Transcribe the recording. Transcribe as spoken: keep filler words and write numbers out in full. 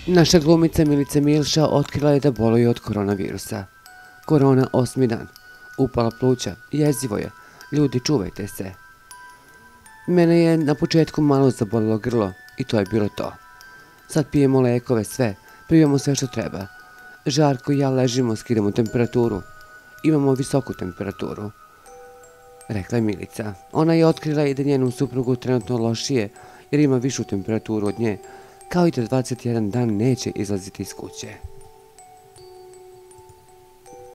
Naša glumica Milica Milša otkrila je da boluje od koronavirusa. Korona osmi dan. Upala pluća, jezivo je. Ljudi, čuvajte se. Mene je na početku malo zabolilo grlo i to je bilo to. Sad pijemo lekove sve, pijemo sve što treba. Žarko i ja ležimo, skidamo temperaturu. Imamo visoku temperaturu, rekla je Milica. Ona je otkrila i da njenom suprugu trenutno lošije jer ima višu temperaturu od nje, kao i da dvadeset jedan dan neće izlaziti iz kuće.